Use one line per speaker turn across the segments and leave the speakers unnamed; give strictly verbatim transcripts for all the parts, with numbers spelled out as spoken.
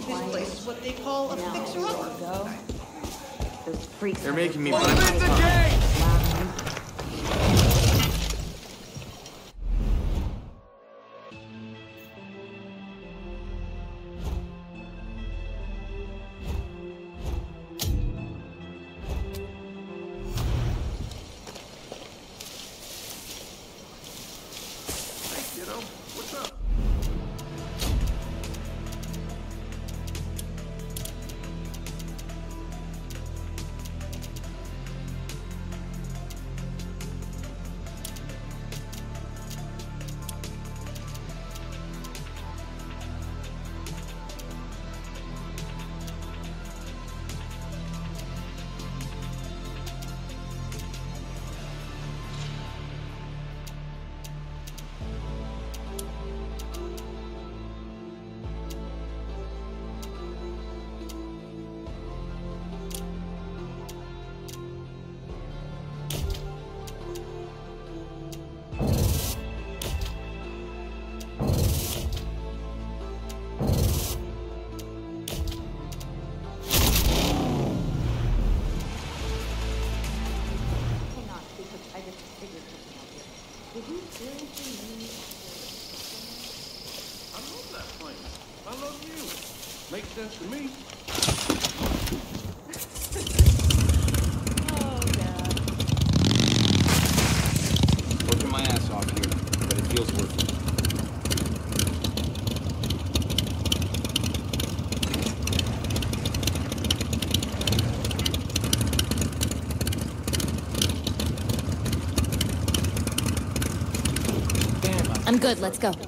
This place is what they call a fixer-upper.
They're making me
Open the gate!
Makes sense to me.
Oh, God.
Working my ass off here, but it feels worth it.
I'm good, let's go.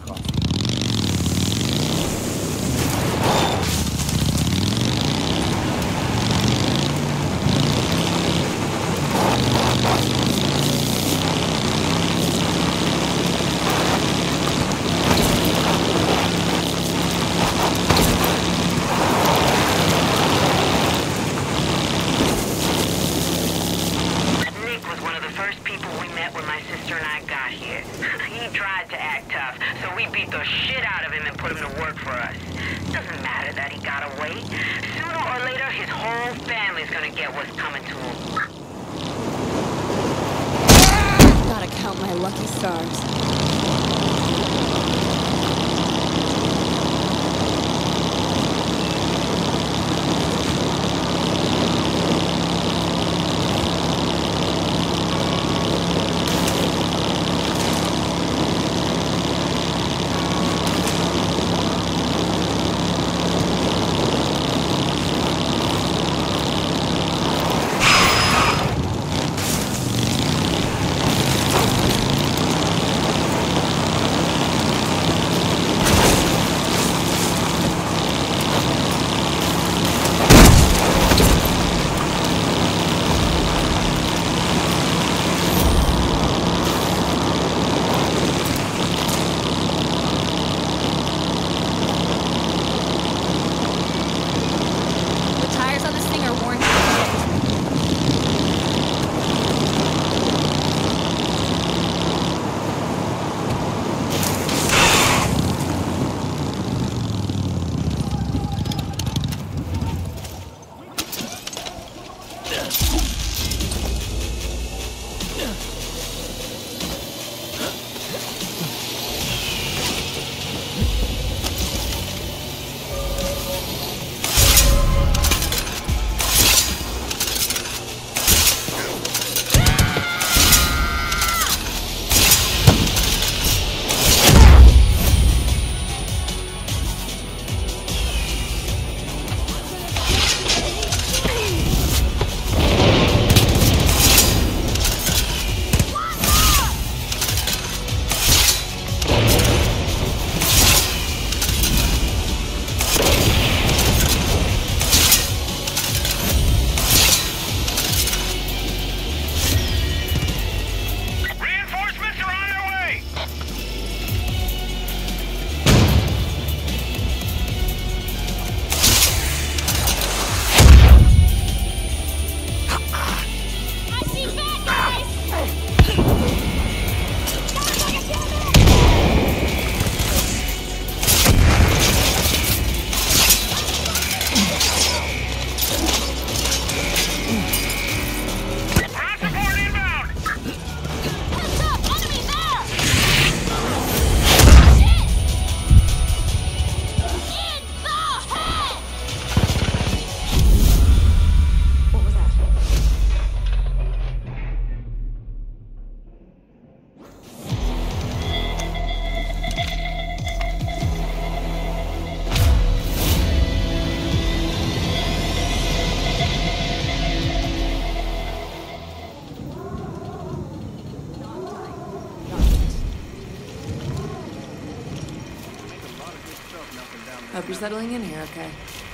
You're settling in here, okay?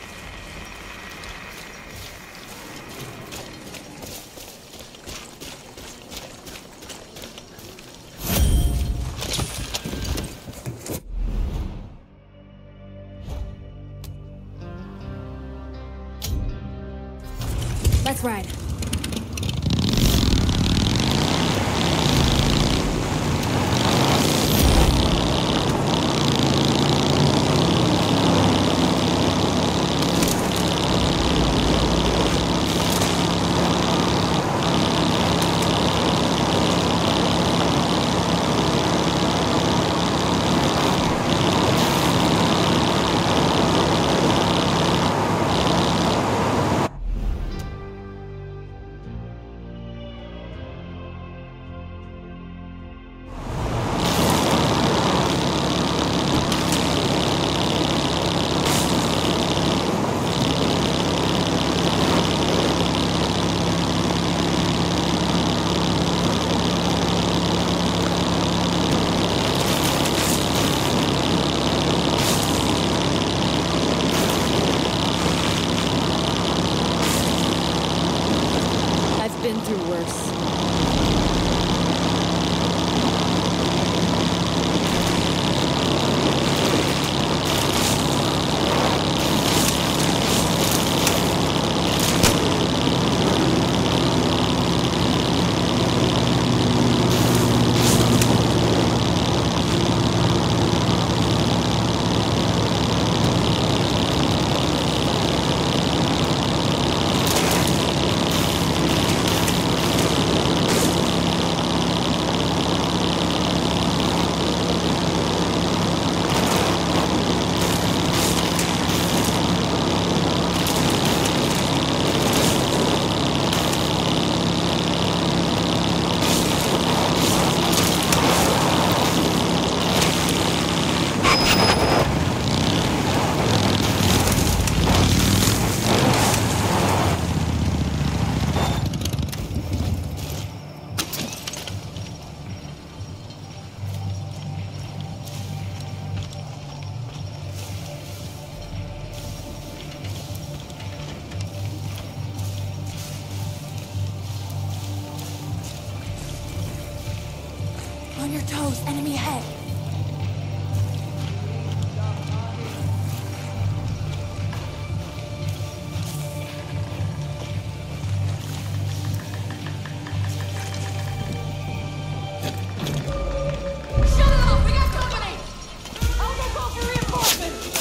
Let's ride. Been through worse. On your toes, enemy ahead.
Shut it off! We got company! I'll go call for reinforcements!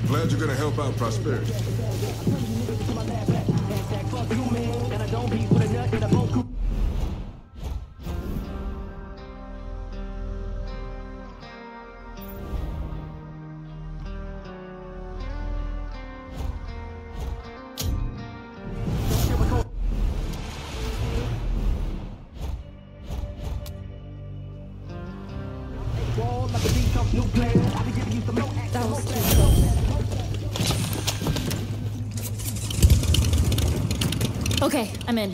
Glad you're gonna help out Prosperity.
That was too close. Okay, I'm in.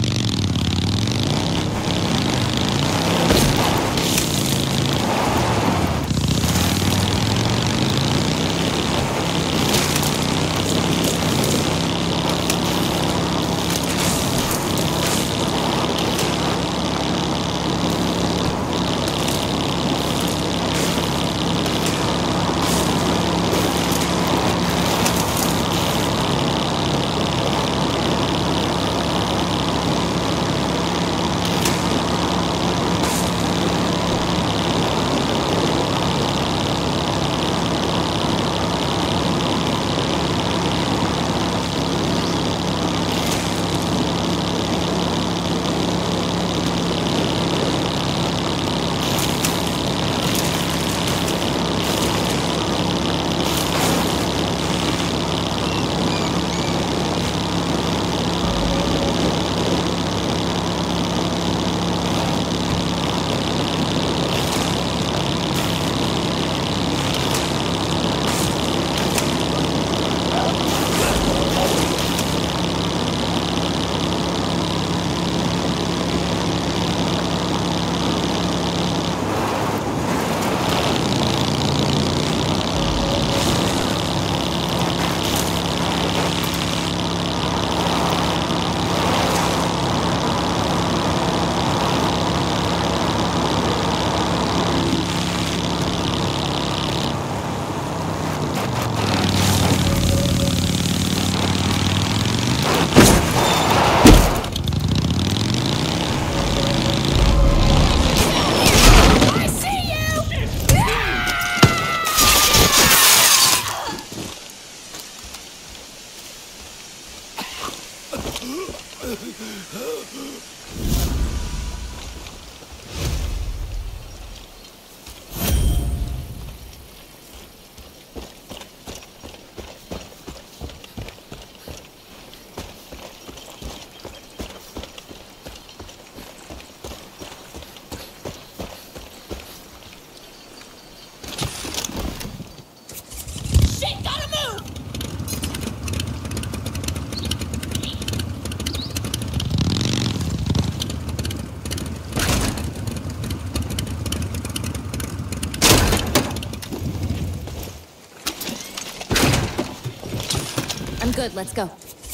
I'm good, let's go.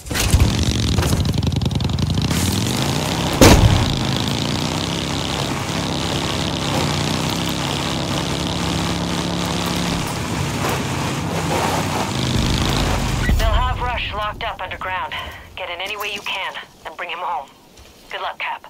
They'll have Rush locked up underground. Get in any way you can, and bring him home. Good luck, Cap.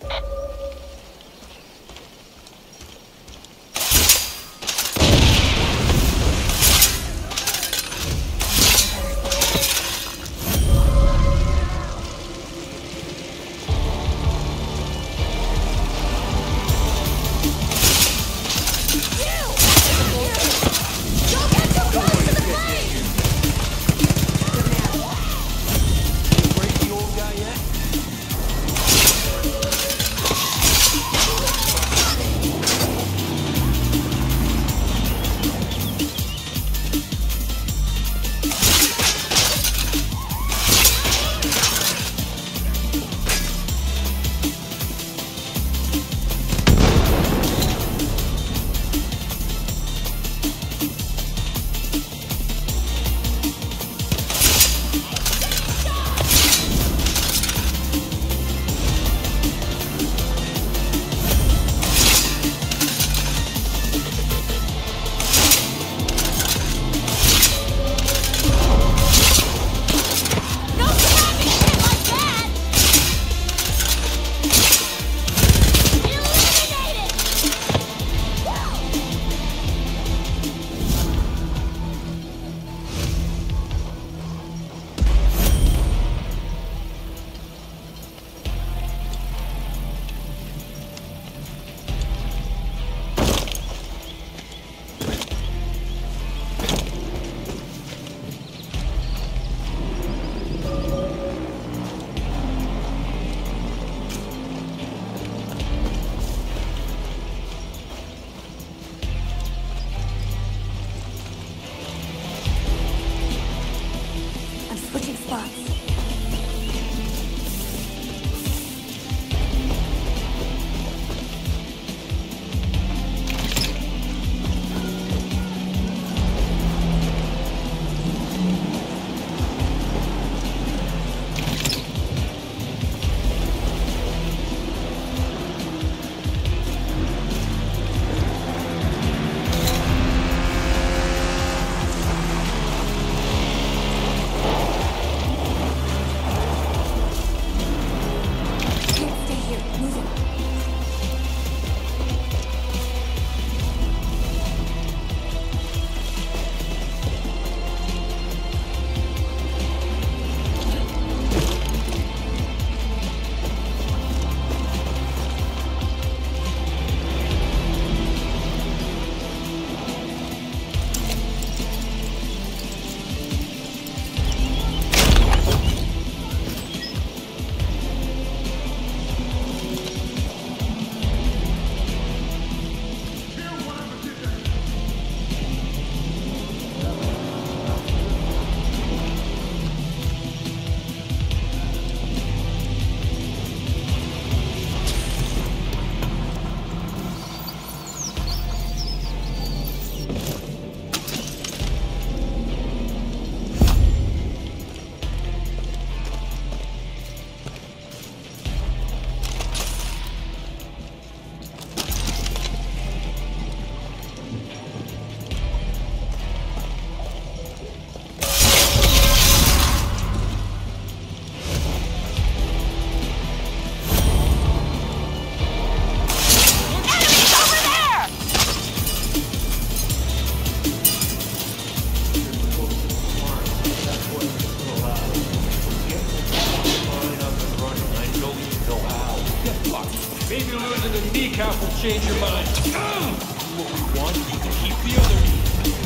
change your mind. What we want is to keep the other meat.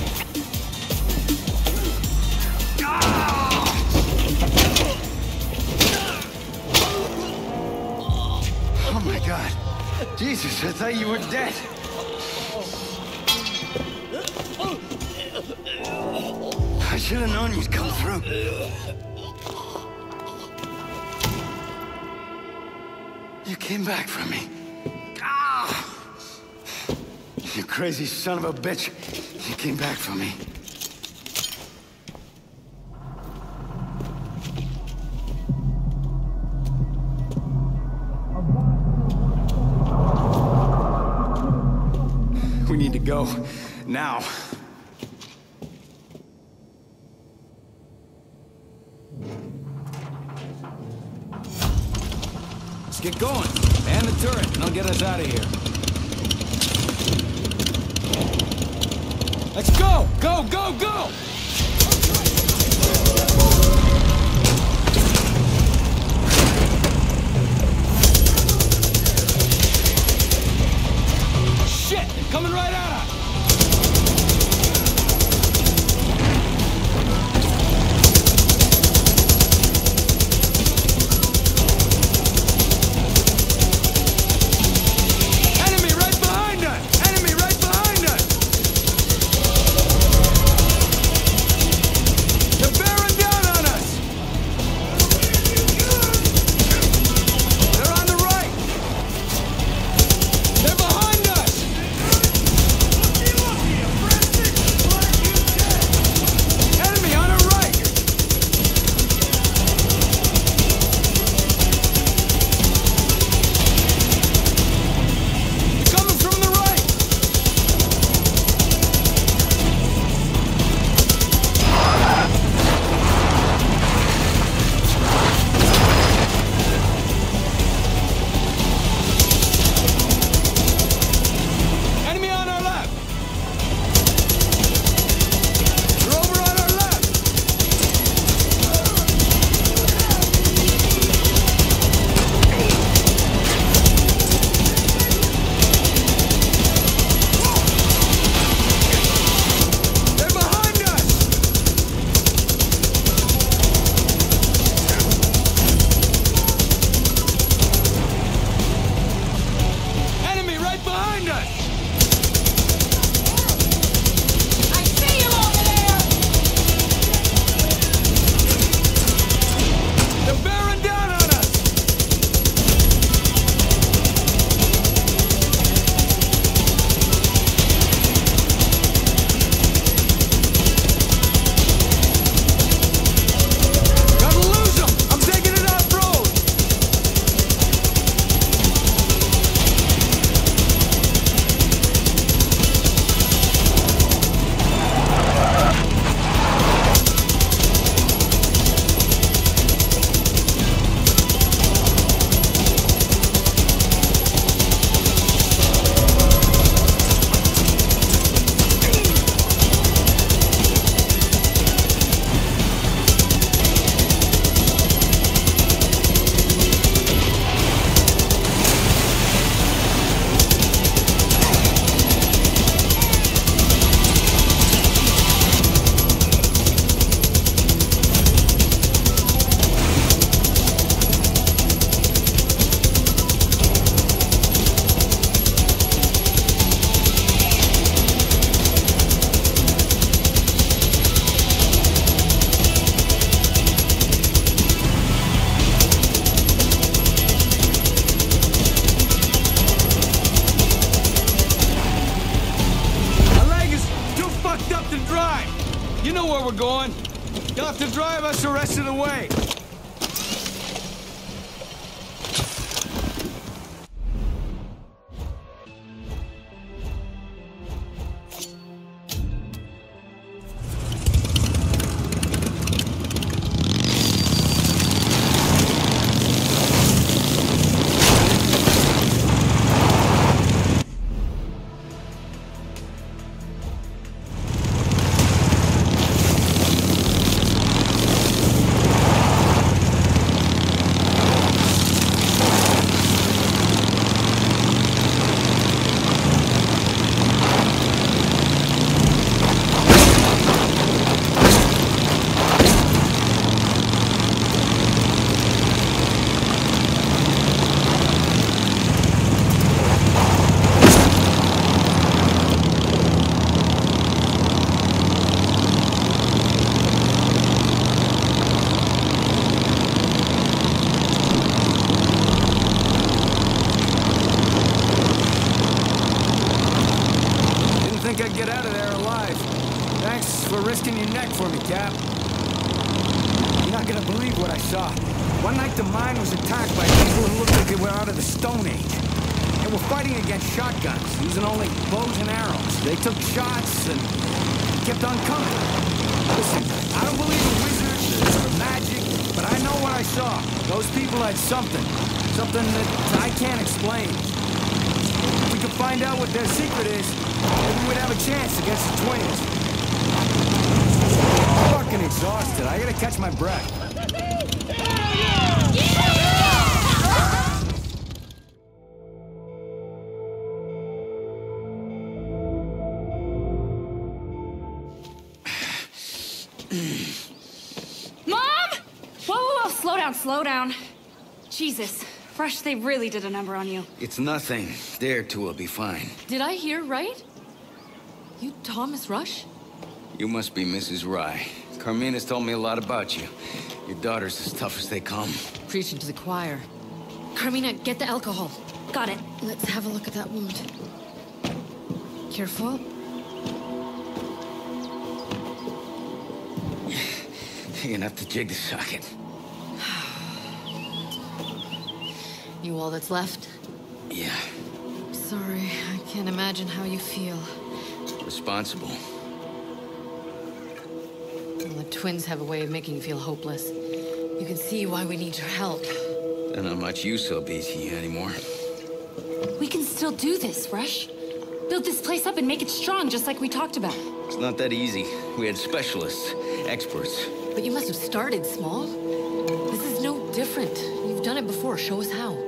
Oh my God. Jesus, I thought you were dead. I should have known you'd come through. You came back from me. Ah! You crazy son of a bitch. You came back from me. We need to go. Now.
Let's get going. Man the turret, and they'll get us out of here. Let's go! Go, go, go! Shit! They're coming right at us! You know where we're going. You'll have to drive us the rest of the way.
there alive. Thanks for risking your neck for me, Cap. You're not gonna believe what I saw. One night the mine was attacked by people who looked like they were out of the Stone Age. They were fighting against shotguns, using only bows and arrows. They took shots and kept on coming. Listen, I don't believe in wizards or magic, but I know what I saw. Those people had something. Something that I can't explain. If we could find out what their secret is, maybe we'd have a chance against the twins. I'm fucking exhausted. I gotta catch my breath.
Mom! Whoa, whoa, whoa, slow down, slow down. Jesus, Rush, they really did a number on you.
It's nothing. Dare to will be fine.
Did I hear right? You Thomas Rush?
You must be Missus Rye. Carmina's told me a lot about you. Your daughter's as tough as they come.
Preaching to the choir. Carmina, get the alcohol. Got it. Let's have a look at that wound. Careful.
You're gonna have to jig the socket.
You all that's left?
Yeah.
Sorry, I can't imagine how you feel.
Responsible.
Well, the twins have a way of making you feel hopeless. You can see why we need your help.
Then how much use will be to you anymore.
We can still do this, Rush. Build this place up and make it strong, just like we talked about.
It's not that easy. We had specialists, experts.
But you must have started small. This is no different. You've done it before. Show us how.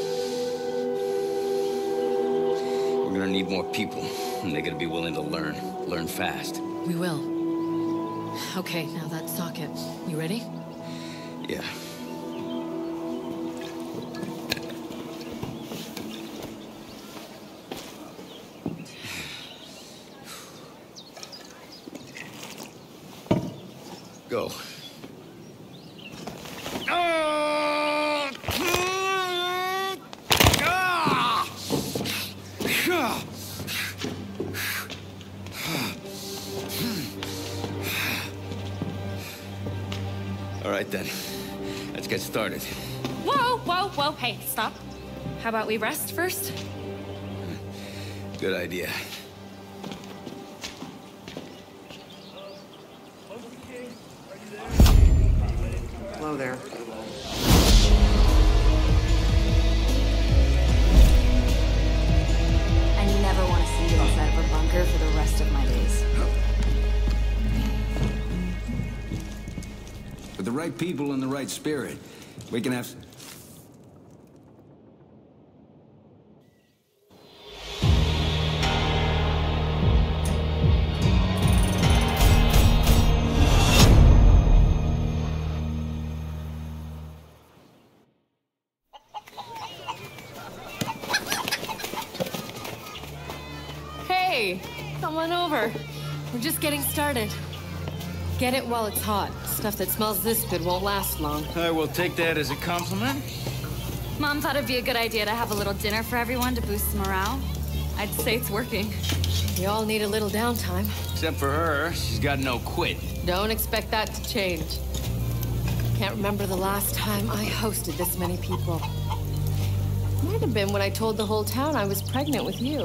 We're gonna need more people, and they're gonna be willing to learn. Learn fast.
We will. Okay, now that socket. You ready?
Yeah. Go. All right, then. Let's get started.
Whoa, whoa, whoa. Hey, stop. How about we rest first?
Good idea.
Hello there.
I never want to see you inside of a bunker for the rest of my days.
With the right people and the right spirit, we can have...
Hey, come on over. We're just getting started. Get it while it's hot. Stuff that smells this good won't last long.
I will take that as a compliment.
Mom thought it'd be a good idea to have a little dinner for everyone to boost morale. I'd say it's working. We all need a little downtime.
Except for her, she's got no quit.
Don't expect that to change. Can't remember the last time I hosted this many people. Might have been when I told the whole town I was pregnant with you.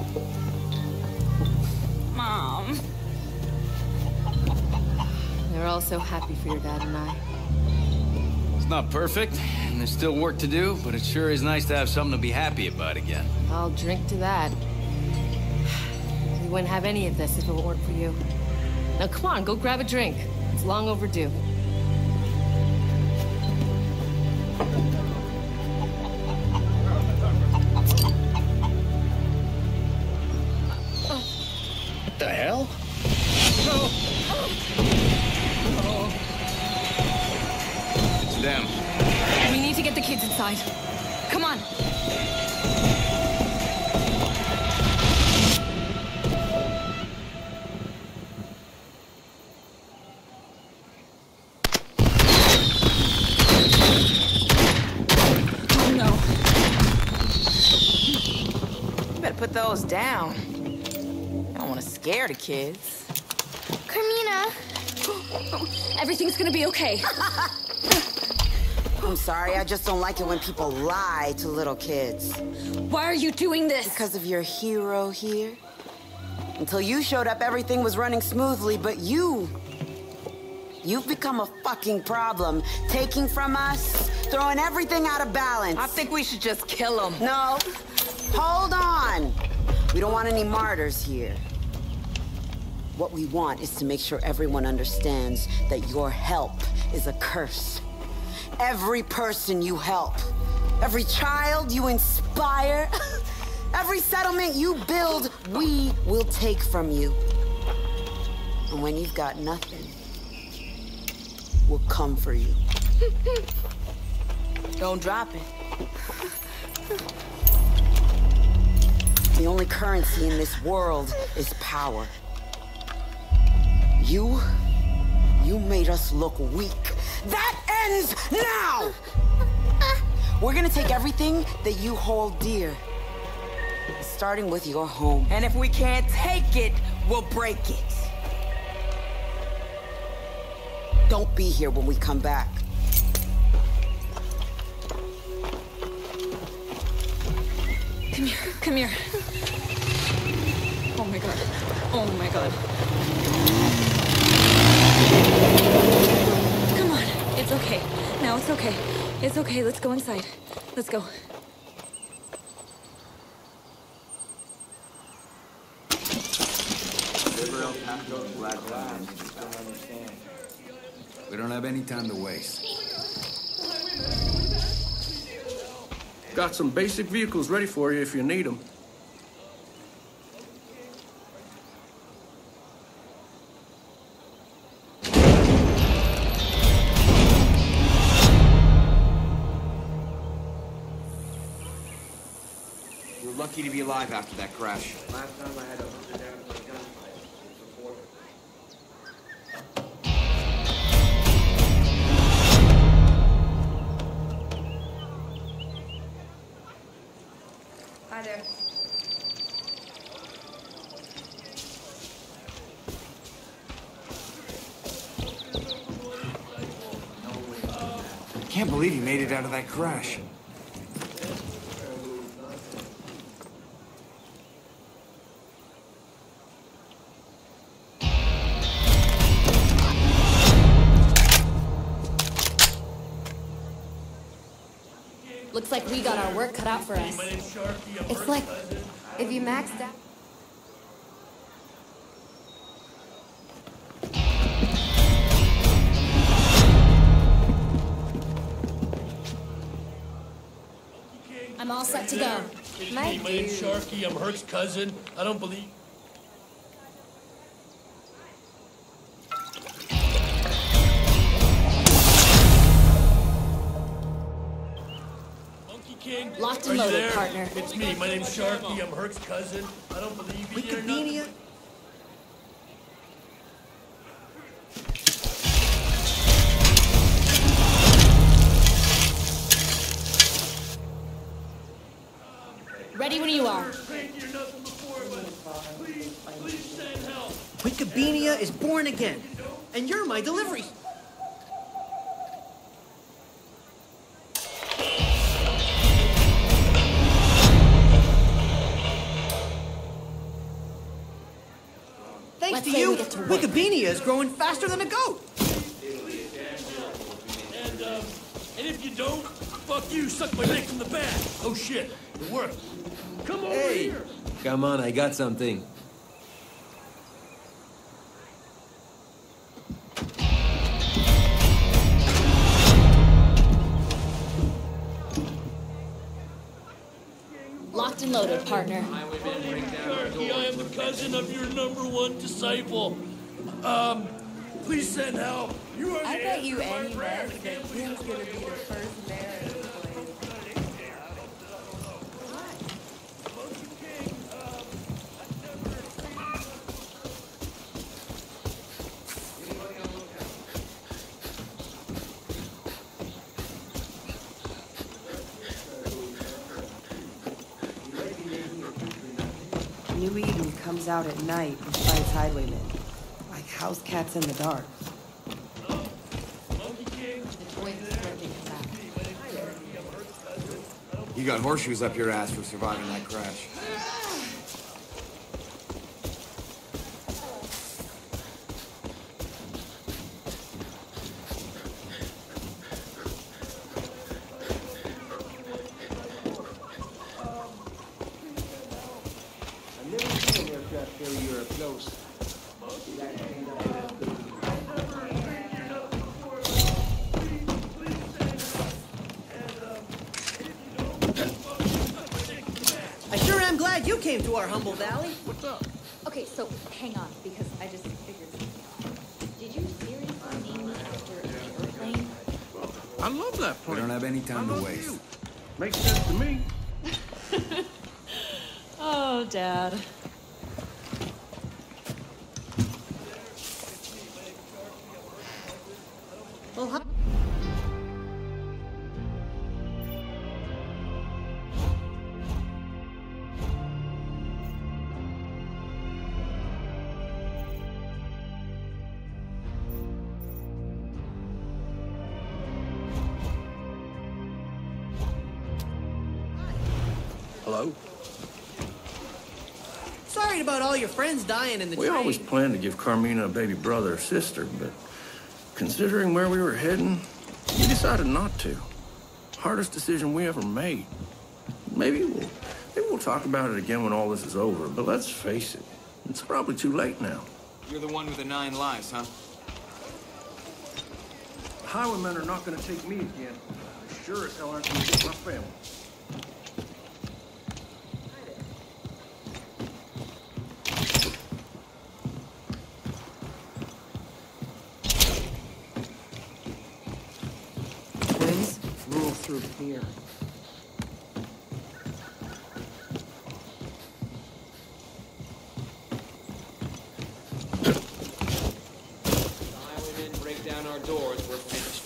Mom. They're all so happy for your dad and I.
It's not perfect, and there's still work to do, but it sure is nice to have something to be happy about again.
I'll drink to that. We wouldn't have any of this if it weren't for you. Now come on, go grab a drink. It's long overdue.
What the hell? It's them.
We need to get the kids inside. Come on. Oh no.
You better put those down. I don't want to scare
scared of kids.
Carmina!
Everything's gonna be okay.
I'm sorry, I just don't like it when people lie to little kids.
Why are you doing this?
Because of your hero here. Until you showed up, everything was running smoothly, but you... You've become a fucking problem. Taking from us, throwing everything out of balance.
I think we should just kill him.
No. Hold on. We don't want any martyrs here. What we want is to make sure everyone understands that your help is a curse. Every person you help, every child you inspire, every settlement you build, we will take from you. And when you've got nothing, we'll come for you.
Don't drop it.
The only currency in this world is power. You, you made us look weak. That ends now! We're gonna take everything that you hold dear, starting with your home.
And if we can't take it, we'll break it.
Don't be here when we come back.
Come here, come here. Oh my god. Oh my god. Come on, it's okay. Now it's okay. It's okay, let's go inside. Let's go.
We don't have any time to waste.
Got some basic vehicles ready for you if you need them.
You're lucky to be alive after that crash.
Last time I had to hunt it down with my gunfight. Before.
Hi there.
I can't believe you made it out of that crash.
Looks like we got our work cut out for us. It's like if you maxed out. I'm all set to go.
It's me, my name's Sharky. I'm Herc's cousin. I don't believe... King.
Locked and loaded,
there?
partner.
It's me. My name's Sharky. I'm Herc's cousin. I don't believe you or nothing.
Ready when you are.
Wikibeenia is born again, and you're my delivery. Thanks
Let's
to you,
to
Wikibeenia is growing faster than a goat.
And, um, and if you don't, fuck you, suck my dick from the back. Oh shit, it worked. Come over
Hey,
here.
come on, I got something.
Locked and loaded, partner.
Sharky, I am the cousin of your number one disciple. Um, please send help. You are
I
the
bet you
answer to my
any
prayers.
bet that Kim's gonna be the first mayor of this place.
New Eden comes out at night and fights highwaymen. Like house cats in the dark.
You got horseshoes up your ass for surviving that crash.
I've never seen an aircraft carrier up close.
I sure am glad you came to our humble valley.
What's up?
Okay, so hang on, because I just figured something out. Did you seriously name me after an airplane?
I love that plane.
We don't have any time
I
to
love
waste.
you. Makes sense to me.
Oh, Dad.
Well, huh?
Hello?
Sorry about all your friends dying in the
We
train.
always planned to give Carmina a baby brother or sister, but considering where we were heading, we decided not to. Hardest decision we ever made. Maybe we'll, maybe we'll talk about it again when all this is over, but let's face it, it's probably too late now.
You're the one with the nine lives, huh?
The highwaymen are not gonna take me again. I sure as hell aren't gonna get my family.
Twins rule through fear.
Highwaymen break down our doors, we're finished.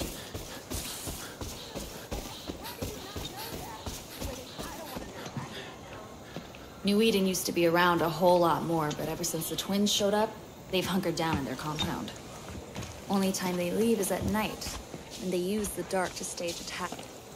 New Eden used to be around a whole lot more, but ever since the twins showed up, they've hunkered down in their compound. Only time they leave is at night, and they use the dark to stage attacks.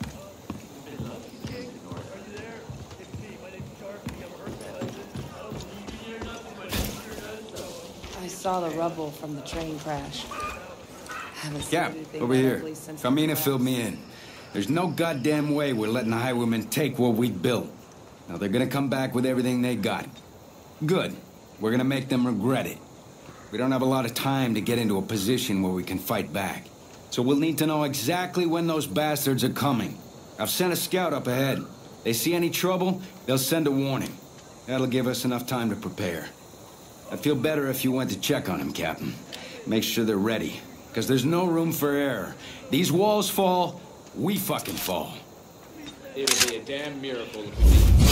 I saw the rubble from the train crash. Haven't seen
Cap,
anything
over
that
here.
ugly since the
Carmina
crash.
filled me in. There's no goddamn way we're letting the highwaymen take what we built. Now they're gonna come back with everything they got. Good. We're gonna make them regret it. We don't have a lot of time to get into a position where we can fight back. So we'll need to know exactly when those bastards are coming. I've sent a scout up ahead. They see any trouble, they'll send a warning. That'll give us enough time to prepare. I'd feel better if you went to check on them, Captain. Make sure they're ready. Because there's no room for error. These walls fall, we fucking fall.
It'll be a damn miracle if we beat